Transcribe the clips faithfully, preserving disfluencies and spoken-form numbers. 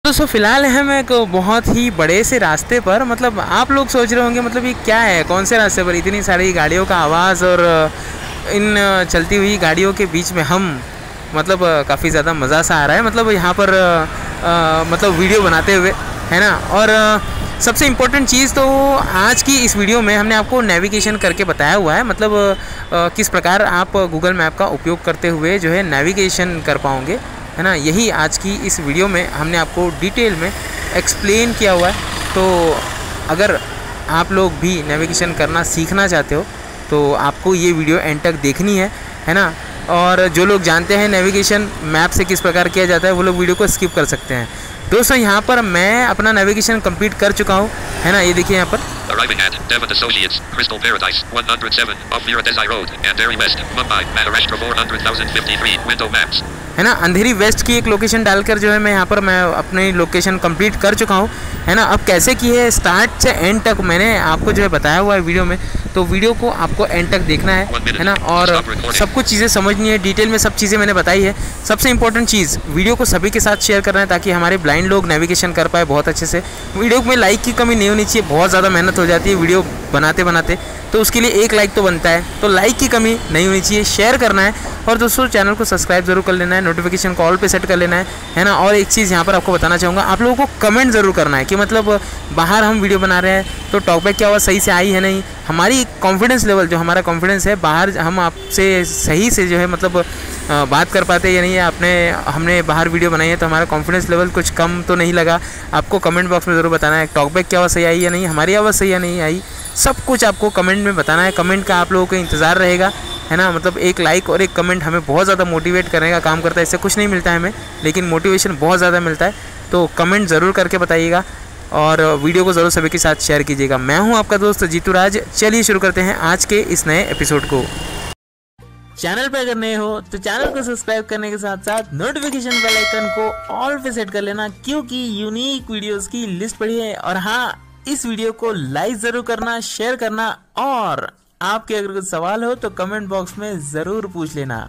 दोस्तों फ़िलहाल हम एक बहुत ही बड़े से रास्ते पर, मतलब आप लोग सोच रहे होंगे मतलब ये क्या है, कौन से रास्ते पर इतनी सारी गाड़ियों का आवाज़ और इन चलती हुई गाड़ियों के बीच में हम मतलब काफ़ी ज़्यादा मज़ा सा आ रहा है, मतलब यहाँ पर आ, मतलब वीडियो बनाते हुए, है ना। और सबसे इम्पोर्टेंट चीज़ तो आज की इस वीडियो में हमने आपको नेविगेशन करके बताया हुआ है, मतलब आ, किस प्रकार आप गूगल मैप का उपयोग करते हुए जो है नेविगेशन कर पाओगे, है ना। यही आज की इस वीडियो में हमने आपको डिटेल में एक्सप्लेन किया हुआ है। तो अगर आप लोग भी नेविगेशन करना सीखना चाहते हो तो आपको ये वीडियो एंड तक देखनी है, है ना। और जो लोग जानते हैं नेविगेशन मैप से किस प्रकार किया जाता है वो लोग वीडियो को स्किप कर सकते हैं। दोस्तों यहाँ पर मैं अपना नेविगेशन कंप्लीट कर चुका हूँ, है ना। ये देखिए यहाँ पर Arriving at Devon Associates, Crystal Paradise, one oh seven, off Veera Desai Road, Andheri West, Mumbai, Maharashtra four hundred thousand fifty-three, window maps. है ना। अंधेरी वेस्ट की एक लोकेशन डालकर जो है मैं यहाँ पर मैं अपनी लोकेशन कंप्लीट कर चुका हूँ, है ना। अब कैसे की है स्टार्ट से एंड तक मैंने आपको जो है बताया हुआ है वीडियो में, तो वीडियो को आपको एंड तक देखना है, है ना। और सब कुछ चीज़ें समझनी है, डिटेल में सब चीज़ें मैंने बताई है। सबसे इंपॉर्टेंट चीज़, वीडियो को सभी के साथ शेयर करना है ताकि हमारे ब्लाइंड लोग नेविगेशन कर पाए बहुत अच्छे से। वीडियो में लाइक की कमी नहीं होनी चाहिए, बहुत ज़्यादा मेहनत हो जाती है वीडियो बनाते बनाते, तो उसके लिए एक लाइक तो बनता है, तो लाइक की कमी नहीं होनी चाहिए, शेयर करना है। और दोस्तों चैनल को सब्सक्राइब जरूर कर लेना है, नोटिफिकेशन कॉल पे सेट कर लेना है, है ना। और एक चीज़ यहाँ पर आपको बताना चाहूँगा, आप लोगों को कमेंट ज़रूर करना है कि मतलब बाहर हम वीडियो बना रहे हैं तो टॉकबैक क्या हुआ, सही से आई है नहीं। हमारी कॉन्फिडेंस लेवल, जो हमारा कॉन्फिडेंस है, बाहर हम आपसे सही से जो है मतलब बात कर पाते या नहीं है। आपने हमने बाहर वीडियो बनाई है तो हमारा कॉन्फिडेंस लेवल कुछ कम तो नहीं लगा। आपको कमेंट बॉक्स में ज़रूर बताना है टॉकबैक क्या हुआ, सही आई या नहीं, हमारी आवाज़ सही या नहीं आई, सब कुछ आपको कमेंट में बताना है। कमेंट का आप लोगों का इंतज़ार रहेगा, है ना। मतलब एक लाइक और एक कमेंट हमें बहुत ज़्यादा मोटिवेट करने का काम करता है। इससे कुछ नहीं मिलता है हमें, लेकिन मोटिवेशन बहुत ज़्यादा मिलता है। तो कमेंट ज़रूर करके बताइएगा और वीडियो को ज़रूर सभी के साथ शेयर कीजिएगा। मैं हूं आपका दोस्त जीतू राज। चलिए शुरू करते हैं आज के इस नए एपिसोड को। चैनल पर अगर नए हो तो चैनल को सब्सक्राइब करने के साथ साथ नोटिफिकेशन बेल आइकन को ऑल पे सेट कर लेना, क्योंकि यूनिक वीडियोस की लिस्ट पड़ी है। और हाँ, इस वीडियो को लाइक ज़रूर करना, शेयर करना, और आपके अगर कुछ सवाल हो तो कमेंट बॉक्स में ज़रूर पूछ लेना।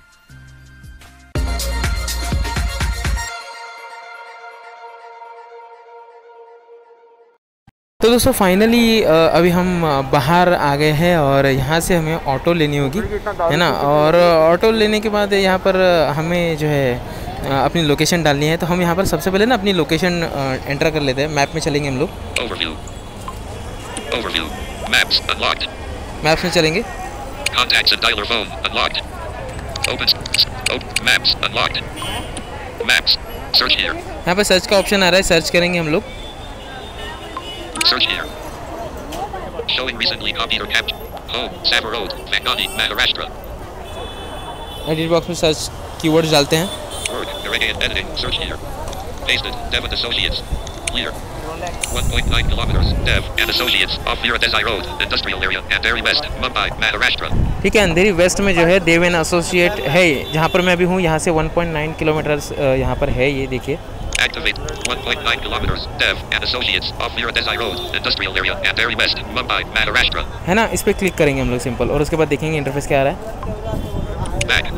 तो दोस्तों फाइनली अभी हम बाहर आ गए हैं और यहाँ से हमें ऑटो लेनी होगी, है ना। और ऑटो लेने के बाद यहाँ पर हमें जो है अपनी लोकेशन डालनी है। तो हम यहाँ पर सबसे पहले ना अपनी लोकेशन एंटर कर लेते हैं। मैप में चलेंगे हम लोग, Overview. Maps unlocked. मैप्स में चलेंगे। Contacts and dialer phone unlocked. Open. Op, maps unlocked. Maps. Search here. यहाँ पर सर्च का ऑप्शन आ रहा है, सर्च करेंगे हम लोग। Search here. Showing recently copied or captured. Home, Savur Road, Vangani, Maharashtra. Edit box में सर्च कीवर्ड्स डालते हैं। Word, Irrigate editing. Search here. Pasted. Devon Associates. Clear. one point nine kilometers. Dev and Associates off Veera Desai Road, Industrial Area, Andheri West, Mumbai, Maharashtra. ठीक है, अंधेरी waste में जो है देव and associate है, जहाँ पर मैं अभी हूँ। यहाँ से one point nine किलोमीटर यहाँ पर है, ये देखिए। Activate one point nine kilometers. Dev and Associates off Veera Desai Road, Industrial Area, Andheri West, Mumbai, Maharashtra. है ना, इस पर क्लिक करेंगे हम लोग सिंपल, और उसके बाद देखेंगे इंटरफेस क्या आ रहा है। Back.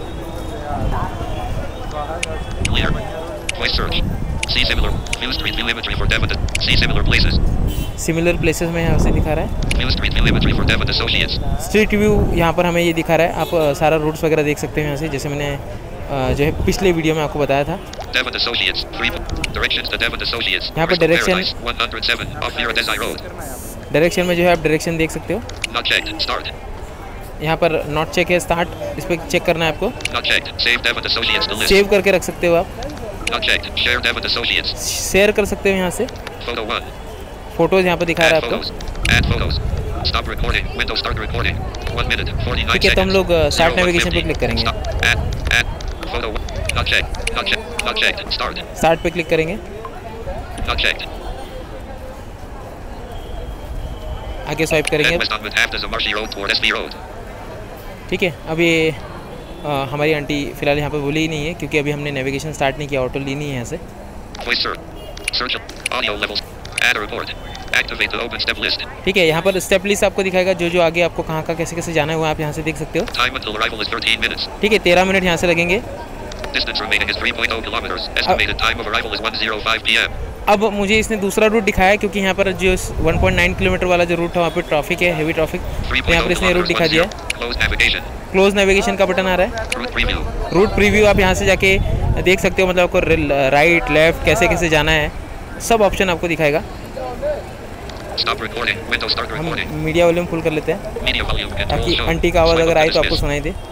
Clear. Voice search. See similar. View street view imagery for Devon. See similar places. Similar places में यहाँ से दिखा रहा है। View street view imagery for Devon Associates. Street view यहाँ पर हमें ये दिखा रहा है। आप सारा रूट्स वगैरह देख सकते हैं यहाँ से, जैसे मैंने जो है पिछले वीडियो में आपको बताया था। Devon Associates. Three directions to Devon Associates. यहाँ पर direction one oh seven off Veera Desai Road. Direction में जो है आप डायरेक्शन देख सकते हो। Not checked. Start. यहाँ पर नॉट चेक है, स्टार्ट, इस पर चेक करना है आपको। Not checked. Save Devon Associates to list. Save करके रख सकते हो आप। Not checked. Share Devon Associates. Share कर सकते हो यहाँ से। Photo one. फोटोज यहाँ पर दिखा रहा Add है photos. आपको। Add photos. Stop recording. Window start recording. One minute forty-nine ठीक है, तो हम seconds. लोग स्टार्ट Zero one नेविगेशन पे fifty. क्लिक करेंगे। Stop. Add. Add. Photo one. Not checked. Not checked. Not checked. Start. Start पे click करेंगे। Not checked. आगे स्वाइप करेंगे। Head west on Manhattan as a marshy road toward S V Road. ठीक है, अभी आ, हमारी aunty फ़िलहाल यहाँ पे बोली ही नहीं है, क्योंकि अभी हमने नेविगेशन स्टार्ट नहीं किया, ऑटो ली नहीं है यहाँ से। Voice search. Search audio levels. Add a report. Activate the open step list. ठीक है, यहाँ पर स्टेप लिस्ट आपको दिखाएगा, जो जो आगे आपको कहाँ का कैसे कैसे जाना है वो आप यहाँ से देख सकते हो। Time until arrival is thirteen minutes. ठीक है, तेरह मिनट यहाँ से लगेंगे। Distance remaining is three point zero kilometers. Estimated time of arrival is one oh five p m अब मुझे इसने दूसरा रूट दिखाया क्योंकि यहाँ पर जो वन पॉइंट नाइन किलोमीटर वाला जो रूट है वहाँ पे ट्रैफिक है, हेवी ट्रैफिक। तो यहाँ पर इसने रूट दिखा दिया है। क्लोज नेविगेशन का बटन आ रहा है। रूट प्रीव्यू आप यहाँ से जाके देख सकते हो, मतलब आपको राइट लेफ्ट कैसे कैसे जाना है सब ऑप्शन आपको दिखाएगा। हम मीडिया वॉल्यूम फुल कर लेते हैं ताकि आंटी का आवाज़ अगर आए तो आपको सुनाई दे।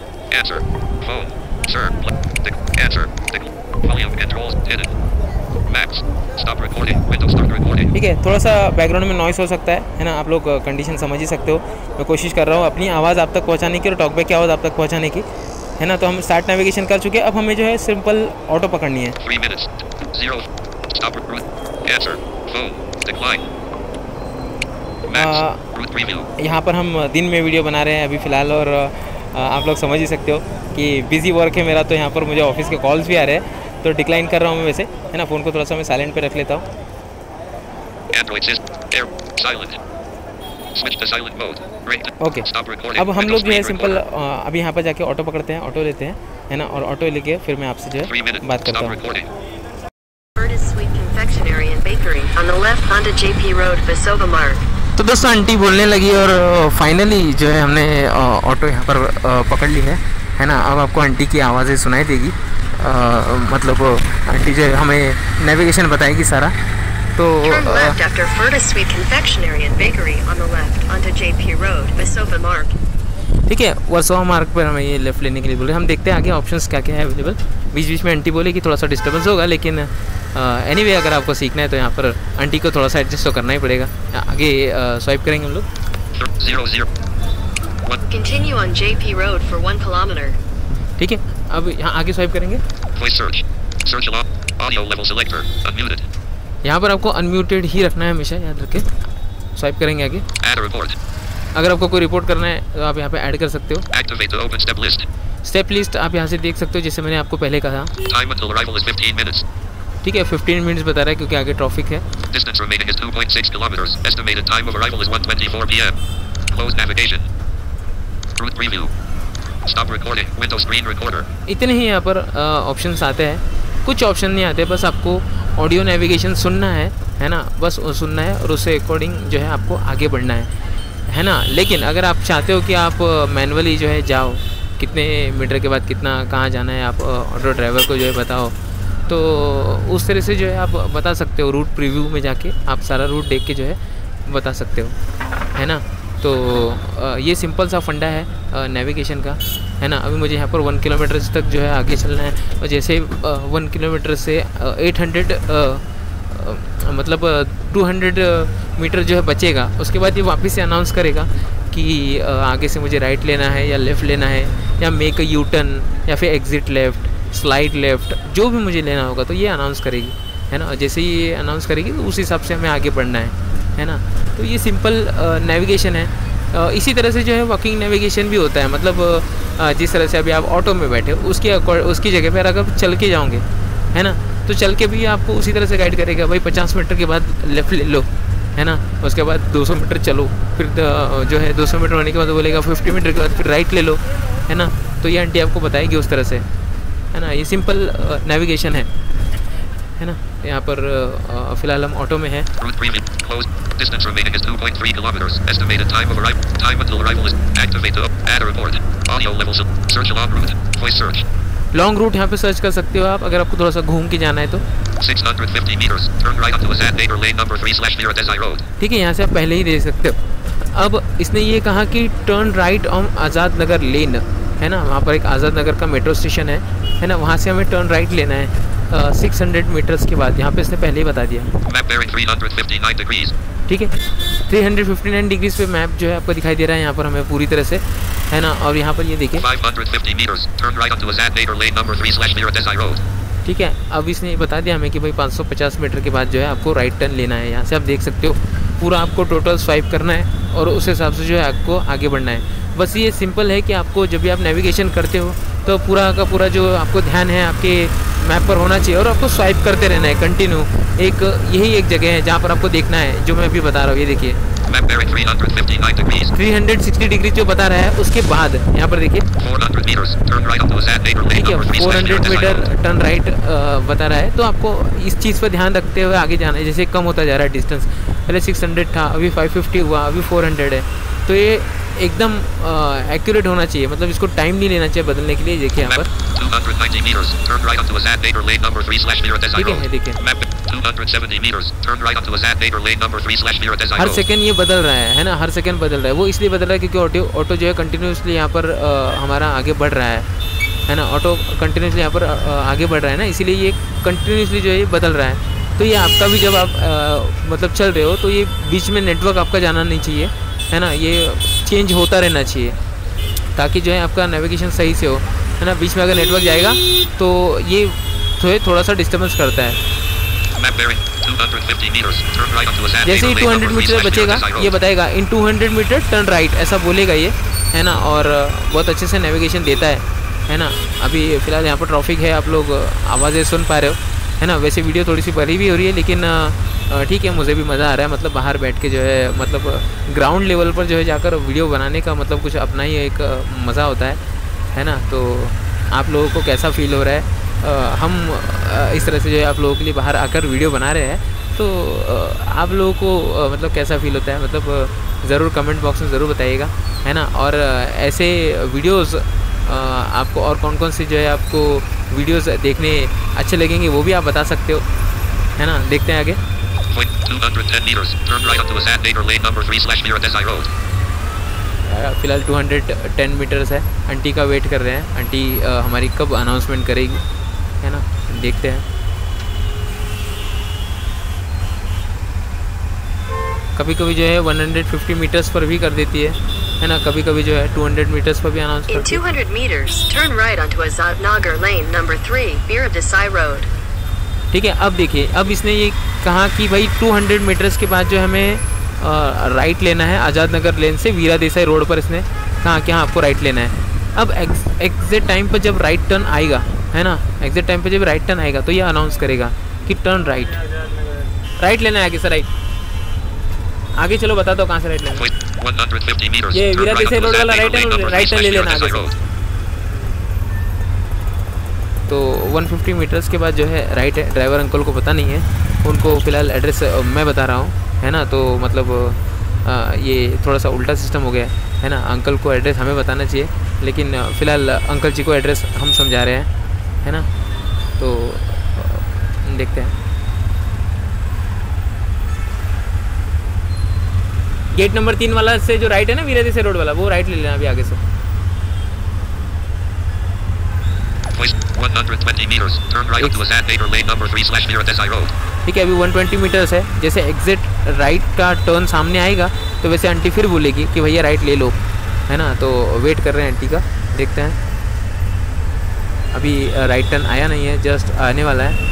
ठीक है, थोड़ा सा बैकग्राउंड में नॉइस हो सकता है है ना, आप लोग कंडीशन समझ ही सकते हो। मैं कोशिश कर रहा हूँ अपनी आवाज़ आप तक पहुँचाने की और टॉकबैक की आवाज़ आप तक पहुँचाने की, है ना। तो हम स्टार्ट नेविगेशन कर चुके हैं, अब हमें जो है सिंपल ऑटो पकड़नी है। यहाँ पर हम दिन में वीडियो बना रहे हैं अभी फ़िलहाल, और आ, आप लोग समझ ही सकते हो कि बिज़ी वर्क है मेरा, तो यहाँ पर मुझे ऑफिस के कॉल्स भी आ रहे हैं, तो डिक्लाइन कर रहा हूँ मैं वैसे, है ना। फ़ोन को थोड़ा सा मैं साइलेंट पे रख लेता हूँ। ओके, अब हम लोग जो है सिंपल अभी यहाँ पर जाके ऑटो पकड़ते हैं, ऑटो लेते हैं, है ना, और ऑटो लेके फिर मैं आपसे जो है बात करता हूँ। तो दोस्तों आंटी बोलने लगी और फाइनली जो है हमने ऑटो यहाँ पर पकड़ ली है, है ना। अब आपको आंटी की आवाज़ें सुनाई देगी, आ, मतलब आंटी जो है हमें नेविगेशन बताएगी सारा। तो ठीक है, वर्सोवा मार्ग पर हमें ये लेफ़्ट लेने के लिए बोले। हम देखते हैं आगे ऑप्शंस क्या क्या है अवेलेबल। बीच बीच में आंटी बोले कि थोड़ा सा डिस्टर्बेंस होगा, लेकिन एनी वे अगर आपको सीखना है तो यहाँ पर आंटी को थोड़ा सा एडजस्ट तो करना ही पड़ेगा। आगे स्वाइप करेंगे हम लोग। ठीक है, अब यहाँ आगे स्वाइप करेंगे। यहाँ पर आपको अनम्यूटेड ही रखना है हमेशा, याद रखें। स्वाइप करेंगे आगे। अगर आपको कोई रिपोर्ट करना है तो आप यहाँ पे ऐड कर सकते हो। स्टेप लिस्ट आप यहाँ से देख सकते हो, जैसे मैंने आपको पहले कहा। ठीक है, फिफ्टीन मिनट्स बता रहा है क्योंकि आगे ट्रैफिक है। इतने ही यहाँ पर ऑप्शंस आते हैं, कुछ ऑप्शन नहीं आते, बस आपको ऑडियो नेविगेशन सुनना है, है ना, बस वो सुनना है और उससे अकॉर्डिंग जो है आपको आगे बढ़ना है, है ना। लेकिन अगर आप चाहते हो कि आप मैनुअली जो है जाओ, कितने मीटर के बाद कितना कहाँ जाना है, आप ऑटो ड्राइवर को जो है बताओ, तो उस तरह से जो है आप बता सकते हो। रूट प्रीव्यू में जाके आप सारा रूट देख के जो है बता सकते हो, है ना। तो ये सिंपल सा फंडा है नेविगेशन का, है ना। अभी मुझे यहाँ पर वन किलोमीटर तक जो है आगे चलना है, और जैसे वन किलोमीटर से एट हंड्रेड मतलब टू हंड्रेड मीटर जो है बचेगा, उसके बाद ये वापस से अनाउंस करेगा कि आगे से मुझे राइट लेना है या लेफ़्ट लेना है, या मेक अ यू टर्न, या फिर एग्ज़िट लेफ़्ट, स्लाइड लेफ़्ट, जो भी मुझे लेना होगा तो ये अनाउंस करेगी, है ना। जैसे ही ये अनाउंस करेगी तो उस हिसाब से हमें आगे बढ़ना है, है ना। तो ये सिंपल नेविगेशन है। आ, इसी तरह से जो है वॉकिंग नेविगेशन भी होता है, मतलब आ, जिस तरह से अभी आप ऑटो में बैठे उसकी उसकी जगह पर अगर चल के जाओगे, है ना, तो चल के भी आपको उसी तरह से गाइड करेगा। भाई पचास मीटर के बाद लेफ़्ट ले लो, है ना, उसके बाद दो सौ मीटर चलो, फिर जो है दो सौ मीटर होने के बाद बोलेगा फिफ्टी मीटर के बाद फिर राइट ले लो, है ना। तो ये आंटी आपको बताएगी उस तरह से, है ना। ये सिंपल नेविगेशन है, है ना। यहाँ पर फिलहाल हम ऑटो में हैं। लॉन्ग रूट यहाँ पे सर्च कर सकते हो आप, अगर आपको थोड़ा सा घूम के जाना है तो। ठीक है, यहाँ से आप पहले ही देख सकते हो। अब इसने ये कहा कि turn right on Azad Nagar lane, है ना। वहाँ पर एक आज़ाद नगर का मेट्रो स्टेशन है, है ना, वहाँ से हमें टर्न राइट लेना है सिक्स हंड्रेड मीटर्स के बाद। यहाँ पे इसने पहले ही बता दिया। ठीक है, three hundred fifty nine degrees पे मैप जो है आपको दिखाई दे रहा है यहाँ पर हमें पूरी तरह से, है ना। और यहाँ पर ये देखिए, ठीक है, अब इसने बता दिया हमें कि भाई पाँच सौ पचास मीटर के बाद जो है आपको राइट टर्न लेना है। यहाँ से आप देख सकते हो पूरा आपको टोटल स्वाइप करना है और उस हिसाब से जो है आपको आगे बढ़ना है। बस ये सिंपल है कि आपको जब भी आप नेविगेशन करते हो तो पूरा का पूरा जो आपको ध्यान है आपके मैप पर होना चाहिए और आपको स्वाइप करते रहना है कंटिन्यू। एक यही एक जगह है जहाँ पर आपको देखना है, जो मैं अभी बता रहा हूँ। ये देखिए Map bearing three hundred fifty-nine degrees. तीन सौ साठ डिग्री जो बता रहा है, उसके बाद यहाँ पर देखिए four hundred meters. Turn right onto Azad Neighbor Lane ठीक है, number three slash zero चार सौ desired road. Metre turn right बता रहा है। तो आपको इस चीज़ पर ध्यान रखते हुए आगे जाना है। जैसे कम होता जा रहा है डिस्टेंस, पहले छह सौ था, अभी पाँच सौ पचास हुआ, अभी चार सौ है। तो ये एकदम एक्यूरेट होना चाहिए, मतलब इसको टाइम नहीं लेना चाहिए बदलने के लिए। देखिए यहाँ Map पर two hundred ninety meters. Turn right onto Azad Neighbor Lane number three slash zero desired ठीक है, road. देखिए Map two hundred seventy meters. Turn right onto Azad Neighbor Lane number three slash zero desired हर road. Second ये बदल रहा है है ना, हर सेकंड बदल रहा है। वो इसलिए बदल रहा है क्योंकि ऑटो ऑटो जो है कंटिन्यूसली यहाँ पर आ, हमारा आगे बढ़ रहा है है ना। ऑटो कंटिन्यूसली यहाँ पर आ, आगे बढ़ रहा है ना, इसीलिए ये कंटिन्यूसली जो है ये बदल रहा है। तो ये आपका भी जब आप आ, मतलब चल रहे हो तो ये बीच में नेटवर्क आपका जाना नहीं चाहिए है ना, ये चेंज होता रहना चाहिए ताकि जो है आपका नेविगेशन सही से हो है ना। बीच में अगर नेटवर्क जाएगा तो ये थोड़े थोड़ा सा डिस्टर्बेंस करता है। Map bearing two hundred fifty meters. Turn right onto Azad जैसे ही Neighbor Lane दो सौ number three metre slash zero बचेगा desired ये road. बताएगा इन दो सौ मीटर टर्न राइट, ऐसा बोलेगा ये है ना। और बहुत अच्छे से नेविगेशन देता है है ना। अभी फ़िलहाल यहाँ पर ट्रैफिक है, आप लोग आवाज़ें सुन पा रहे हो है ना। वैसे वीडियो थोड़ी सी बड़ी भी हो रही है, लेकिन ठीक है, मुझे भी मज़ा आ रहा है। मतलब बाहर बैठ के जो है, मतलब ग्राउंड लेवल पर जो है जाकर वीडियो बनाने का मतलब कुछ अपना ही एक मज़ा होता है है ना। तो आप लोगों को कैसा फील हो रहा है, आ, हम आ, इस तरह से जो है आप लोगों के लिए बाहर आकर वीडियो बना रहे हैं, तो आ, आप लोगों को आ, मतलब कैसा फील होता है, मतलब ज़रूर कमेंट बॉक्स में ज़रूर बताइएगा है ना। और आ, ऐसे वीडियोस आ, आपको और कौन कौन सी जो है आपको वीडियोस देखने अच्छे लगेंगे वो भी आप बता सकते हो है ना। देखते हैं आगे। two hundred ten meters. Turn right onto Azad Neighbor Lane number three slash zero desired road. फ़िलहाल दो सौ दस मीटर्स है, आंटी का वेट कर रहे हैं। आंटी आ, हमारी कब अनाउंसमेंट करेगी है ना, देखते हैं। कभी कभी जो है एक सौ पचास मीटर्स पर भी कर देती है है ना, कभी कभी जो है दो सौ मीटर्स पर भी अनाउंस In करती है। two hundred meters, turn right onto Azad Nagar Lane number three, Bira Desai Road. ठीक है, अब देखिए, अब इसने ये कहा कि भाई दो सौ मीटर्स के बाद जो हमें आ, राइट लेना है आज़ाद नगर लेन से वीरा देसाई रोड पर। इसने कहा कि हाँ आपको राइट लेना है। अब एग्जैक्ट टाइम पर जब राइट टर्न आएगा है ना, एग्जैक्ट टाइम पर जब राइट टर्न आएगा तो ये अनाउंस करेगा कि टर्न राइट, राइट लेना है आगे से। राइट आगे चलो, बता दो कहाँ से राइट लेना है। one hundred fifty meters. ये Turn Veera right Desai onto road Azad वाला Neighbor राइट Lane है, number three right turn slash ले zero लेना आगे desired से। road. तो एक सौ पचास मीटर्स के बाद जो है राइट है। ड्राइवर अंकल को पता नहीं है, उनको फ़िलहाल एड्रेस मैं बता रहा हूँ है ना। तो मतलब आ, ये थोड़ा सा उल्टा सिस्टम हो गया है ना। अंकल को एड्रेस हमें बताना चाहिए, लेकिन फ़िलहाल अंकल जी को एड्रेस हम समझा रहे हैं है ना। तो देखते हैं। गेट नंबर तीन वाला से जो राइट है ना, वीरा देसाई रोड वाला, वो राइट ले लेना अभी आगे से। one hundred twenty meters. Turn right onto Azad Neighbor Lane number three slash zero Desai Road. ठीक है, अभी एक सौ बीस मीटर्स है। जैसे एग्जिट राइट का टर्न सामने आएगा तो वैसे आंटी फिर बोलेगी कि भैया राइट ले लो है ना। तो वेट कर रहे हैं आंटी का, देखते हैं। अभी राइट टर्न आया नहीं है, जस्ट आने वाला है।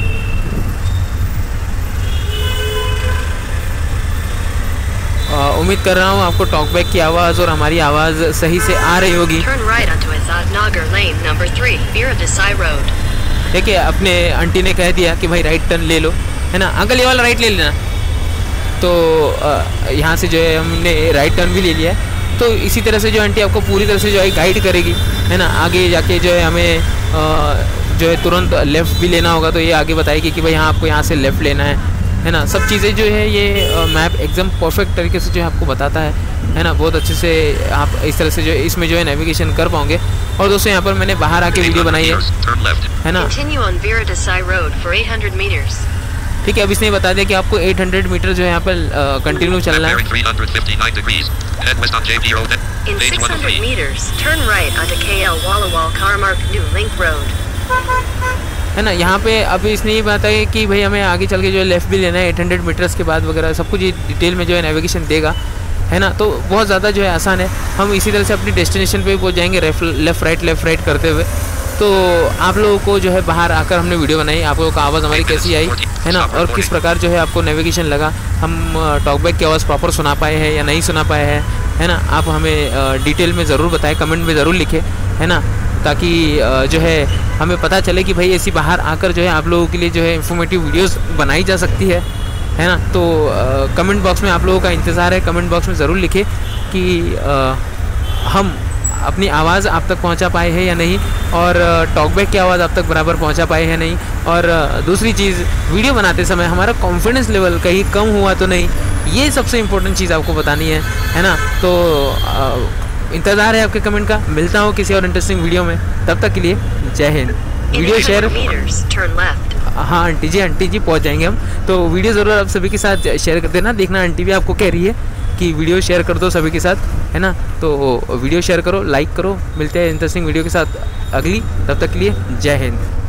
आ, उम्मीद कर रहा हूँ आपको टॉकबैक की आवाज़ और हमारी आवाज़ सही से आ रही होगी। Turn right onto Azad Nagar Lane number three, Bira Desai Road. देखिए, अपने आंटी ने कह दिया कि भाई राइट टर्न ले लो है ना, अंकल ये वाला राइट ले लेना। तो यहाँ से जो है हमने राइट टर्न भी ले लिया है। तो इसी तरह से जो आंटी आपको पूरी तरह से जो है गाइड करेगी है ना। आगे जाके जो है हमें आ, जो है तुरंत लेफ़्ट भी लेना होगा, तो ये आगे बताएगी कि भाई यहाँ आपको यहाँ से लेफ़्ट लेना है है ना। सब चीज़ें जो है ये मैप एकदम परफेक्ट तरीके से जो है आपको बताता है है ना। बहुत अच्छे से आप इस तरह से जो है इसमें जो है नेविगेशन कर पाओगे। और दोस्तों यहाँ पर मैंने बाहर आके वीडियो बनाई है है ना। Continue on Bira Desai Road for eight hundred meters. ठीक है, अब इसने बता दिया कि आपको आठ सौ मीटर जो है यहाँ पर कंटिन्यू चलना है। three hundred fifty-nine degrees. Head west on J B Road. In Page six one oh hundred three. meters, turn right onto K L Wallawal Carmark New Link Road. है ना। यहाँ पे अब इसने ये बताया कि भाई हमें आगे चल के जो है लेफ़्ट भी लेना है आठ सौ मीटर्स के बाद वगैरह सब कुछ ये डिटेल में जो है नेविगेशन देगा है ना। तो बहुत ज़्यादा जो है आसान है। हम इसी तरह से अपनी डेस्टिनेशन पे पहुँच जाएंगे लेफ़्ट राइट लेफ़्ट राइट करते हुए। तो आप लोगों को जो है बाहर आकर हमने वीडियो बनाई, आप लोगों का आवाज़ हमारी कैसी आई है ना, और किस प्रकार जो है आपको नेविगेशन लगा, हम टॉकबैक की आवाज़ प्रॉपर सुना पाए हैं या नहीं सुना पाए हैं है ना। आप हमें डिटेल में ज़रूर बताएं, कमेंट में ज़रूर लिखें है ना, ताकि जो है हमें पता चले कि भाई ऐसी बाहर आकर जो है आप लोगों के लिए जो है इंफॉर्मेटिव वीडियोस बनाई जा सकती है है ना। तो कमेंट बॉक्स में आप लोगों का इंतज़ार है, कमेंट बॉक्स में ज़रूर लिखें कि आ, हम अपनी आवाज़ आप तक पहुंचा पाए हैं या नहीं, और टॉकबैक की आवाज़ आप तक बराबर पहुंचा पाए हैं नहीं, और दूसरी चीज़ वीडियो बनाते समय हमारा कॉन्फिडेंस लेवल कहीं कम हुआ तो नहीं, ये सबसे इम्पोर्टेंट चीज़ आपको बतानी है, है ना। तो इंतज़ार है आपके कमेंट का। मिलता हूँ किसी और इंटरेस्टिंग वीडियो में, तब तक के लिए जय हिंद। वीडियो शेयर, हाँ आंटी जी, आंटी जी पहुँच जाएंगे हम, तो वीडियो ज़रूर आप सभी के साथ शेयर कर देना। देखना आंटी भी आपको कह रही है कि वीडियो शेयर कर दो सभी के साथ, है ना। तो वीडियो शेयर करो, लाइक करो। मिलते हैं इंटरेस्टिंग वीडियो के साथ अगली, तब तक के लिए जय हिंद।